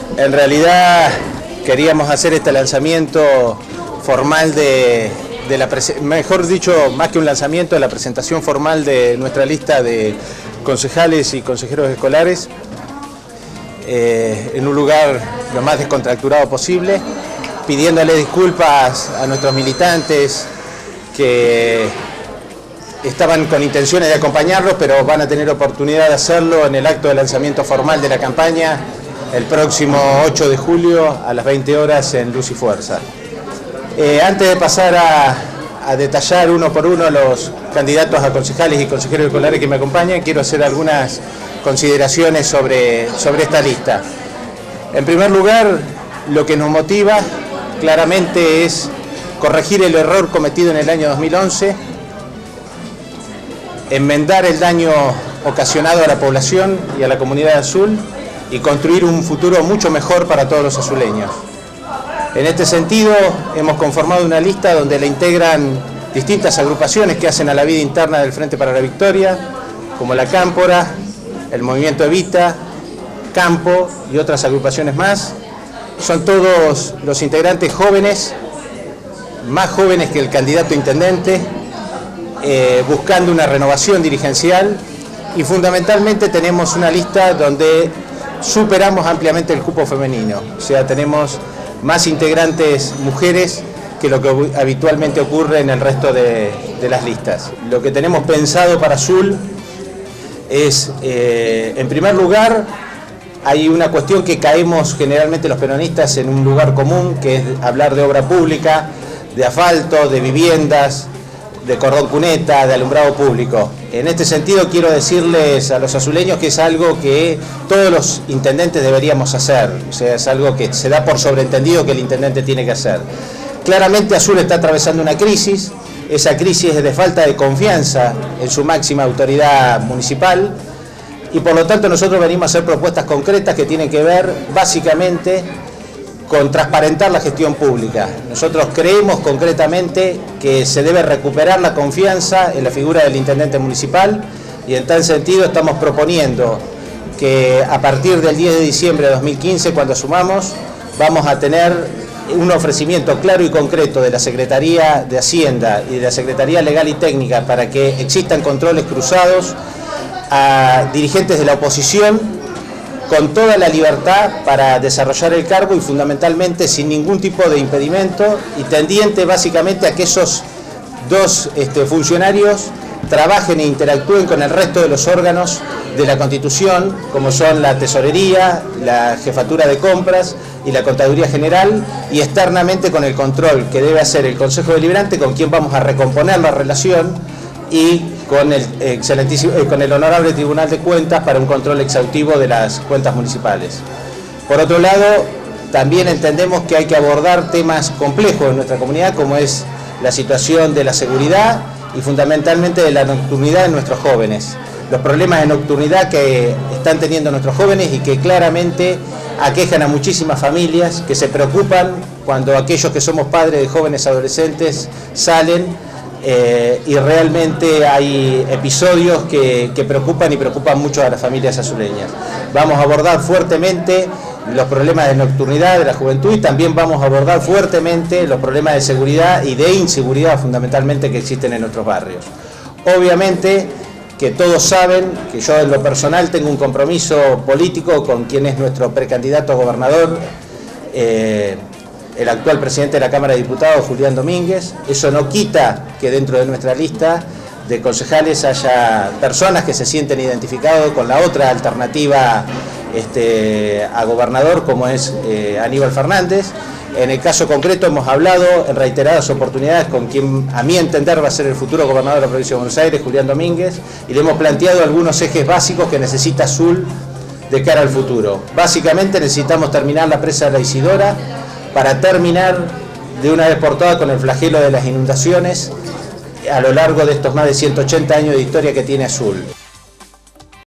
En realidad queríamos hacer este lanzamiento formal mejor dicho, más que un lanzamiento, de la presentación formal de nuestra lista de concejales y consejeros escolares en un lugar lo más descontracturado posible, pidiéndole disculpas a nuestros militantes que estaban con intenciones de acompañarlos, pero van a tener oportunidad de hacerlo en el acto de lanzamiento formal de la campaña el próximo 8 de julio a las 20 horas en Luz y Fuerza. Antes de pasar a detallar uno por uno los candidatos a concejales y consejeros escolares que me acompañan, quiero hacer algunas consideraciones sobre esta lista. En primer lugar, lo que nos motiva claramente es corregir el error cometido en el año 2011, enmendar el daño ocasionado a la población y a la comunidad azul y construir un futuro mucho mejor para todos los azuleños. En este sentido, hemos conformado una lista donde la integran distintas agrupaciones que hacen a la vida interna del Frente para la Victoria, como la Cámpora, el Movimiento Evita, Campo y otras agrupaciones más. Son todos los integrantes jóvenes, más jóvenes que el candidato a intendente, buscando una renovación dirigencial, y fundamentalmente tenemos una lista donde superamos ampliamente el cupo femenino, o sea, tenemos más integrantes mujeres que lo que habitualmente ocurre en el resto de las listas. Lo que tenemos pensado para Azul es, en primer lugar, hay una cuestión que caemos generalmente los peronistas en un lugar común, que es hablar de obra pública, de asfalto, de viviendas, de cordón cuneta, de alumbrado público. En este sentido quiero decirles a los azuleños que es algo que todos los intendentes deberíamos hacer, o sea, es algo que se da por sobreentendido que el intendente tiene que hacer. Claramente Azul está atravesando una crisis, esa crisis es de falta de confianza en su máxima autoridad municipal, y por lo tanto nosotros venimos a hacer propuestas concretas que tienen que ver básicamente con transparentar la gestión pública. Nosotros creemos concretamente que se debe recuperar la confianza en la figura del intendente municipal, y en tal sentido estamos proponiendo que a partir del 10 de diciembre de 2015, cuando asumamos, vamos a tener un ofrecimiento claro y concreto de la Secretaría de Hacienda y de la Secretaría Legal y Técnica para que existan controles cruzados a dirigentes de la oposición, con toda la libertad para desarrollar el cargo y fundamentalmente sin ningún tipo de impedimento, y tendiente básicamente a que esos dos funcionarios trabajen e interactúen con el resto de los órganos de la Constitución, como son la Tesorería, la Jefatura de Compras y la Contaduría General, y externamente con el control que debe hacer el Consejo Deliberante, con quien vamos a recomponer la relación, y con el Honorable Tribunal de Cuentas para un control exhaustivo de las cuentas municipales. Por otro lado, también entendemos que hay que abordar temas complejos en nuestra comunidad, como es la situación de la seguridad y fundamentalmente de la nocturnidad de nuestros jóvenes. Los problemas de nocturnidad que están teniendo nuestros jóvenes y que claramente aquejan a muchísimas familias que se preocupan cuando aquellos que somos padres de jóvenes adolescentes salen, y realmente hay episodios que preocupan y preocupan mucho a las familias azuleñas. Vamos a abordar fuertemente los problemas de nocturnidad de la juventud, y también vamos a abordar fuertemente los problemas de seguridad y de inseguridad fundamentalmente que existen en nuestros barrios. Obviamente que todos saben que yo en lo personal tengo un compromiso político con quien es nuestro precandidato a gobernador, el actual presidente de la Cámara de Diputados, Julián Domínguez. Eso no quita que dentro de nuestra lista de concejales haya personas que se sienten identificados con la otra alternativa a gobernador, como es Aníbal Fernández. En el caso concreto hemos hablado en reiteradas oportunidades con quien a mi entender va a ser el futuro gobernador de la provincia de Buenos Aires, Julián Domínguez, y le hemos planteado algunos ejes básicos que necesita Azul de cara al futuro. Básicamente necesitamos terminar la presa de la Isidora, para terminar de una vez por todas con el flagelo de las inundaciones a lo largo de estos más de 180 años de historia que tiene Azul.